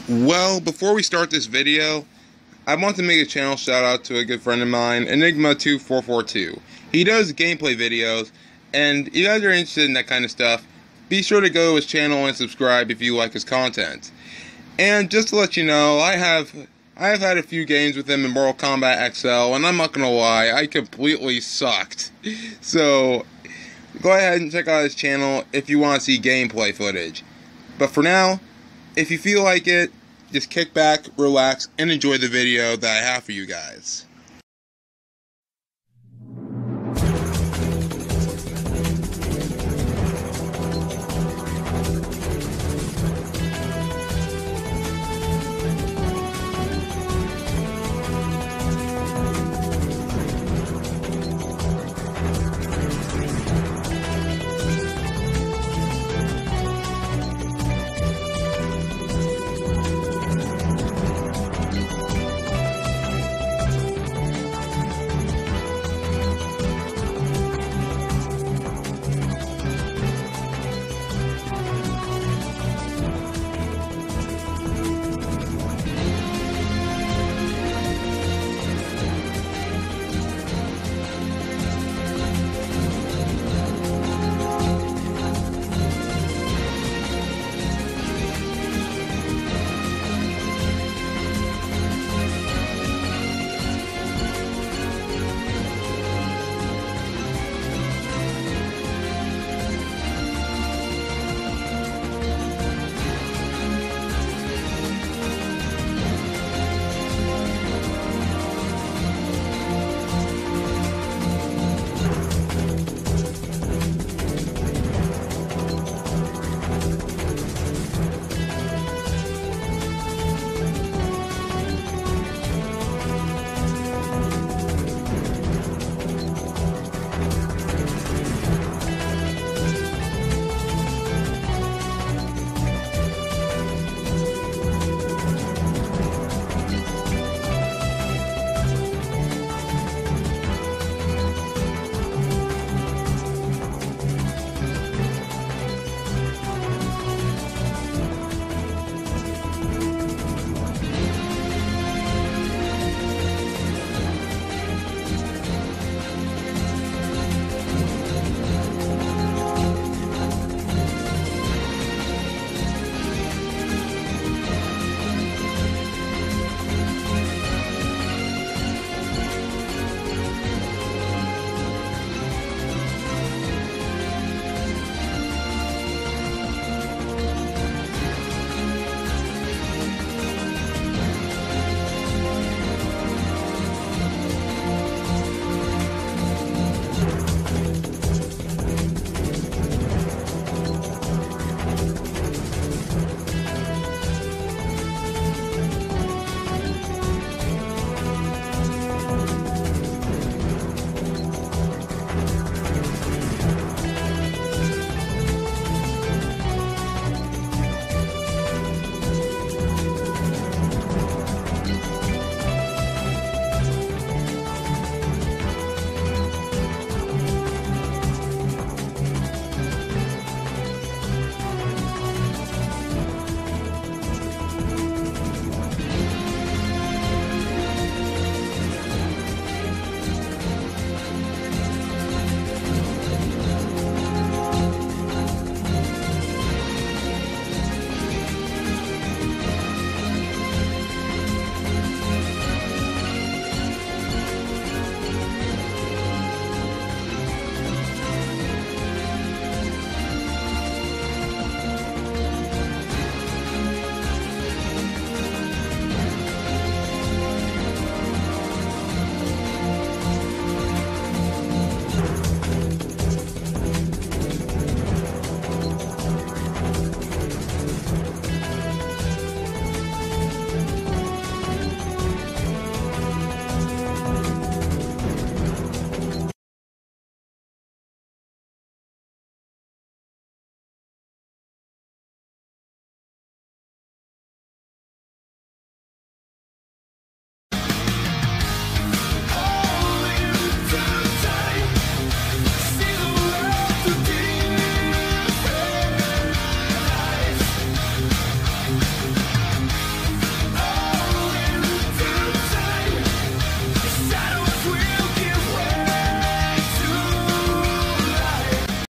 Well, before we start this video, I want to make a channel shout out to a good friend of mine, Enigma2442. He does gameplay videos, and if you guys are interested in that kind of stuff, be sure to go to his channel and subscribe if you like his content. And just to let you know, I have had a few games with him in Mortal Kombat XL, and I'm not gonna lie, I completely sucked. So, go ahead and check out his channel if you want to see gameplay footage. But for now, if you feel like it, just kick back, relax, and enjoy the video that I have for you guys.